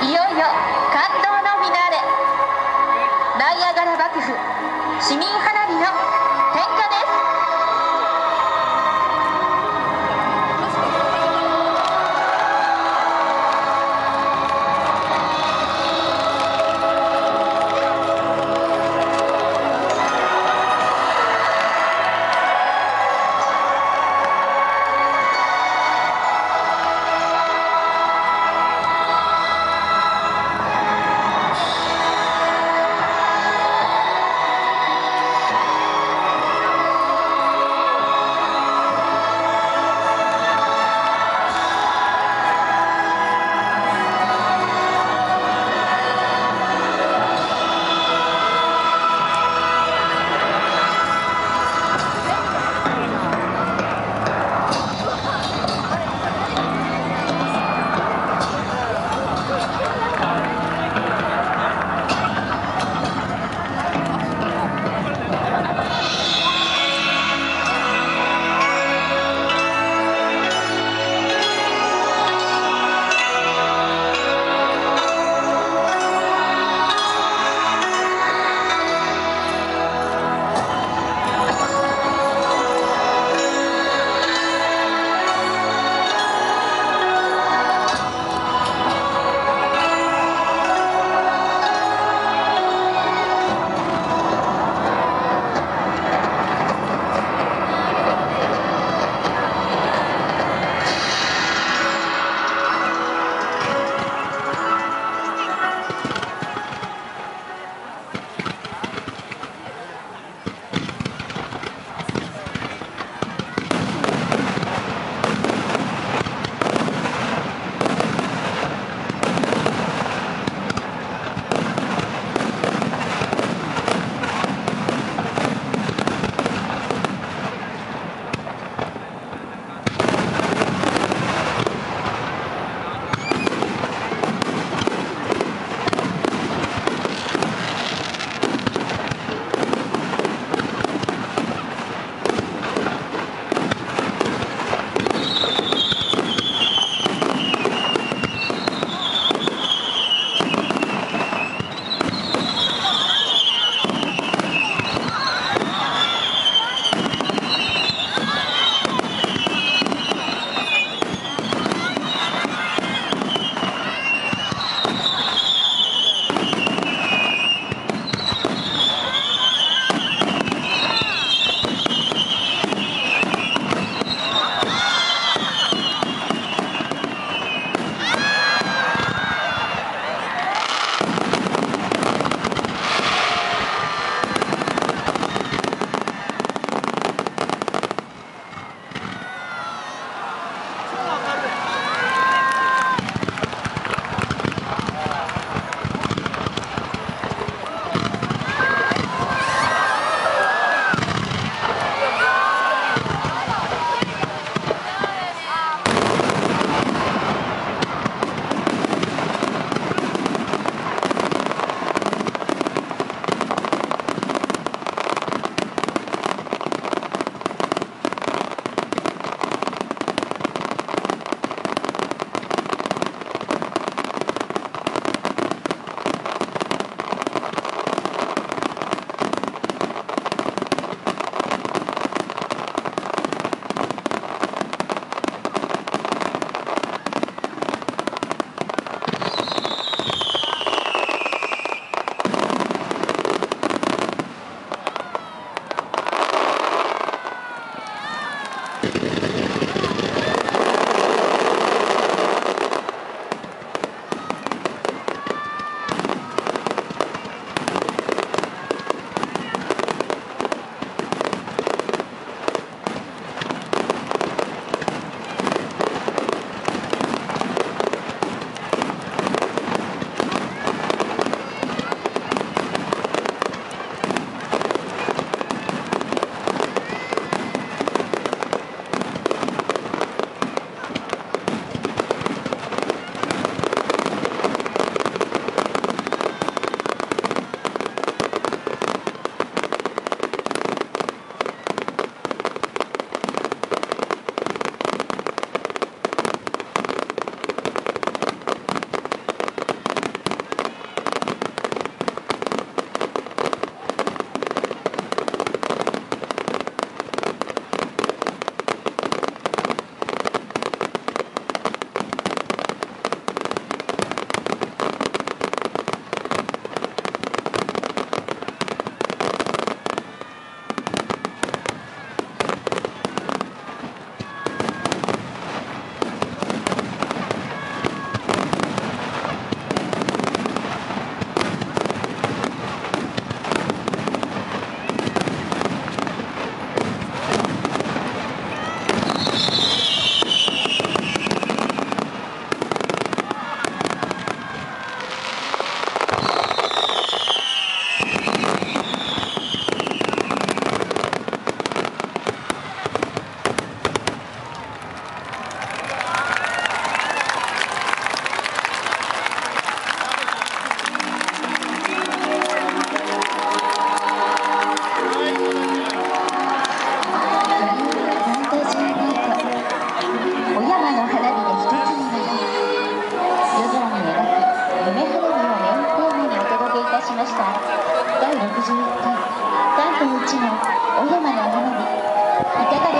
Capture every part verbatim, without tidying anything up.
いよいよ感動のフィナーレ、ナイアガラ幕府市民花火の点火です。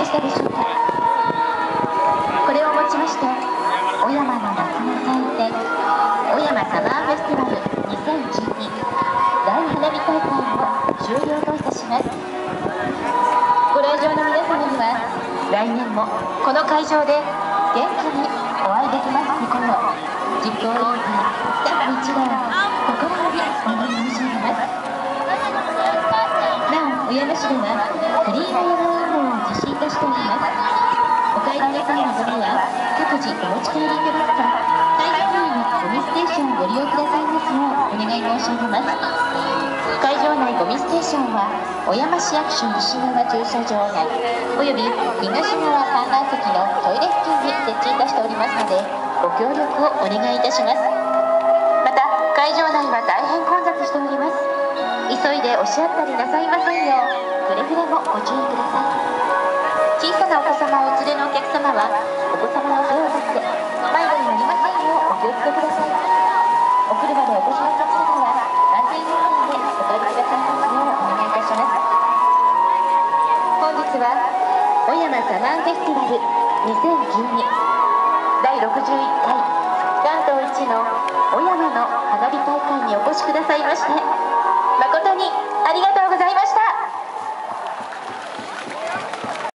したでしょうか。これをもちまして小山の夏の祭典小山サマーフェスティバルにせんじゅうに大花火大会を終了といたします。ご来場の皆様には来年もこの会場で元気にお会いできますことを実行委員会スタッフ一同心よりお願い申し上げます。なお小山市ではクリーム山運動を実施いたしております。お帰りの際のゴミは各自お持ち帰りいただくか会場内のゴミステーションをご利用くださいますようお願い申し上げます。会場内ゴミステーションは小山市役所西側駐車場内および東側観覧席のトイレ付近に設置いたしておりますのでご協力をお願いいたします。また会場内は大変混雑しております。急いで押し合ったりなさいませんようくれぐれもご注意ください。小さなお子様をお連れのお客様はお子様の手を取って迷子になりませんようお気をつけください。お車でお越しのお客様は安全運転でお帰りくださいますようお願いいたします。本日は小山サマーフェスティバルにせんじゅうにだいろくじゅういっかい関東一の小山の花火大会にお越しくださいまして誠にありがとうございました。